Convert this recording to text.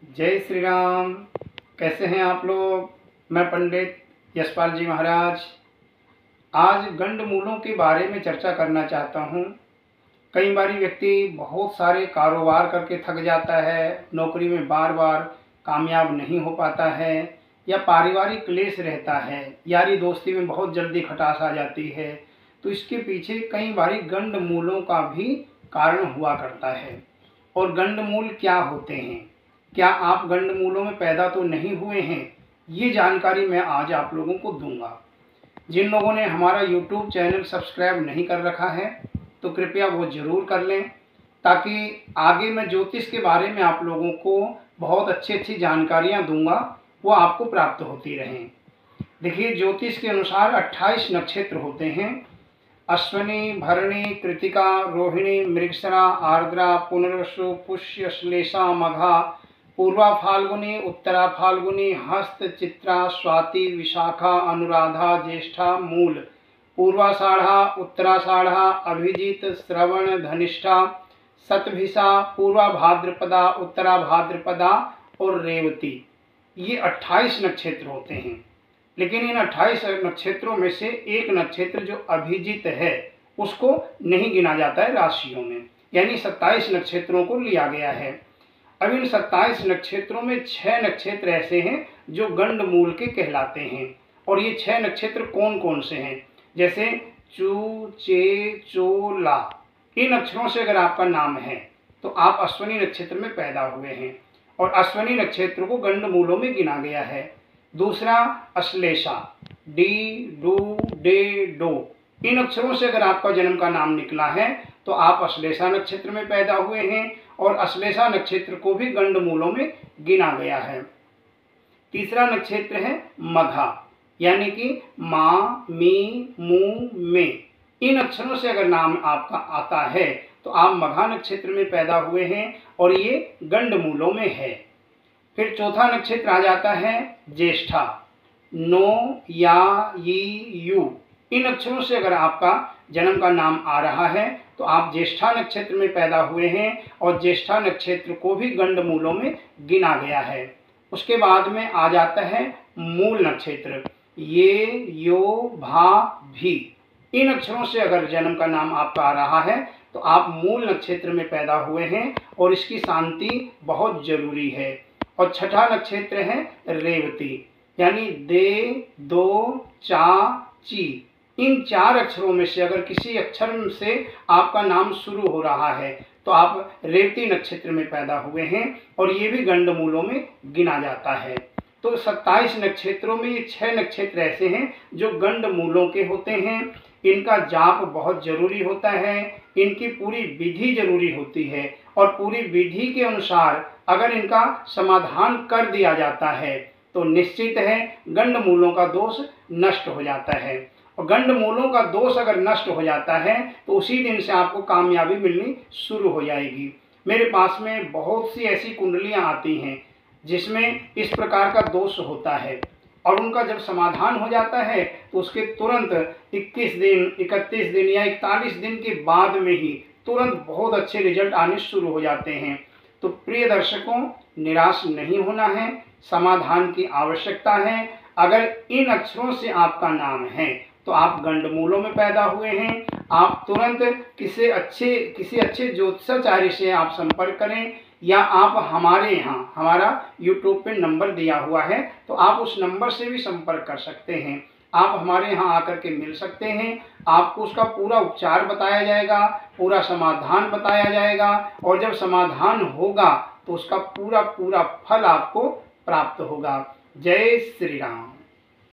जय श्री राम। कैसे हैं आप लोग। मैं पंडित यशपाल जी महाराज आज गंड मूलों के बारे में चर्चा करना चाहता हूँ। कई बार व्यक्ति बहुत सारे कारोबार करके थक जाता है, नौकरी में बार बार कामयाब नहीं हो पाता है, या पारिवारिक क्लेश रहता है, यारी दोस्ती में बहुत जल्दी खटास आ जाती है। तो इसके पीछे कई बार गंड मूलों का भी कारण हुआ करता है। और गंड मूल क्या होते हैं, क्या आप गंड मूलों में पैदा तो नहीं हुए हैं, ये जानकारी मैं आज आप लोगों को दूंगा। जिन लोगों ने हमारा YouTube चैनल सब्सक्राइब नहीं कर रखा है तो कृपया वो ज़रूर कर लें, ताकि आगे मैं ज्योतिष के बारे में आप लोगों को बहुत अच्छी जानकारियाँ दूंगा, वो आपको प्राप्त होती रहें। देखिए, ज्योतिष के अनुसार 28 नक्षत्र होते हैं। अश्विनी, भरणी, कृतिका, रोहिणी, मृगशिरा, आर्द्रा, पुनर्वसु, पुष्य, श्लेषा, मघा, पूर्वा फाल्गुनी, उत्तरा फाल्गुनी, हस्त, चित्रा, स्वाति, विशाखा, अनुराधा, ज्येष्ठा, मूल, पूर्वाषाढ़ा, उत्तराषाढ़ा, अभिजीत, श्रवण, धनिष्ठा, शतभिषा, पूर्वा भाद्रपदा, उत्तरा भाद्रपदा और रेवती। ये 28 नक्षत्र होते हैं। लेकिन इन 28 नक्षत्रों में से एक नक्षत्र जो अभिजीत है उसको नहीं गिना जाता है राशियों में, यानी 27 नक्षत्रों को लिया गया है। अब इन 27 नक्षत्रों में 6 नक्षत्र ऐसे हैं जो गंड मूल के कहलाते हैं। और ये 6 नक्षत्र कौन कौन से हैं, जैसे चू, चे, चो, ला। इन अक्षरों से अगर आपका नाम है तो आप अश्विनी नक्षत्र में पैदा हुए हैं, और अश्विनी नक्षत्र को गंड मूलों में गिना गया है। दूसरा अश्लेषा, डी, डू, डे, डो। इन अक्षरों से अगर आपका जन्म का नाम निकला है तो आप अश्लेषा नक्षत्र में पैदा हुए हैं, और अश्लेषा नक्षत्र को भी गंड मूलों में गिना गया है। तीसरा नक्षत्र है मघा, यानी कि माँ, मी, मू, में। इन अक्षरों से अगर नाम आपका आता है तो आप मघा नक्षत्र में पैदा हुए हैं, और ये गंड मूलों में है। फिर चौथा नक्षत्र आ जाता है ज्येष्ठा, नो, या, ई, यू। इन अक्षरों से अगर आपका जन्म का नाम आ रहा है तो आप ज्येष्ठा नक्षत्र में पैदा हुए हैं, और ज्येष्ठा नक्षत्र को भी गंड मूलों में गिना गया है। उसके बाद में आ जाता है मूल नक्षत्र, ये, यो, भा, भी। इन अक्षरों से अगर जन्म का नाम आपका आ रहा है तो आप मूल नक्षत्र में पैदा हुए हैं, और इसकी शांति बहुत जरूरी है। और छठा नक्षत्र है रेवती, यानी दे, दो, चा, ची। इन 4 अक्षरों में से अगर किसी अक्षर से आपका नाम शुरू हो रहा है तो आप रेवती नक्षत्र में पैदा हुए हैं, और ये भी गंड मूलों में गिना जाता है। तो 27 नक्षत्रों में ये 6 नक्षत्र ऐसे हैं जो गंड मूलों के होते हैं। इनका जाप बहुत जरूरी होता है, इनकी पूरी विधि जरूरी होती है, और पूरी विधि के अनुसार अगर इनका समाधान कर दिया जाता है तो निश्चित है गंड मूलों का दोष नष्ट हो जाता है। और गंड मूलों का दोष अगर नष्ट हो जाता है तो उसी दिन से आपको कामयाबी मिलनी शुरू हो जाएगी। मेरे पास में बहुत सी ऐसी कुंडलियां आती हैं जिसमें इस प्रकार का दोष होता है, और उनका जब समाधान हो जाता है तो उसके तुरंत 21 दिन, 31 दिन या 41 दिन के बाद में ही तुरंत बहुत अच्छे रिजल्ट आने शुरू हो जाते हैं। तो प्रिय दर्शकों, निराश नहीं होना है, समाधान की आवश्यकता है। अगर इन अक्षरों से आपका नाम है तो आप गंड मूलों में पैदा हुए हैं। आप तुरंत किसी अच्छे ज्योतिषाचार्य से आप संपर्क करें, या आप हमारे यहाँ, हमारा YouTube पे नंबर दिया हुआ है तो आप उस नंबर से भी संपर्क कर सकते हैं। आप हमारे यहाँ आकर के मिल सकते हैं, आपको उसका पूरा उपचार बताया जाएगा, पूरा समाधान बताया जाएगा, और जब समाधान होगा तो उसका पूरा फल आपको प्राप्त होगा। जय श्री राम।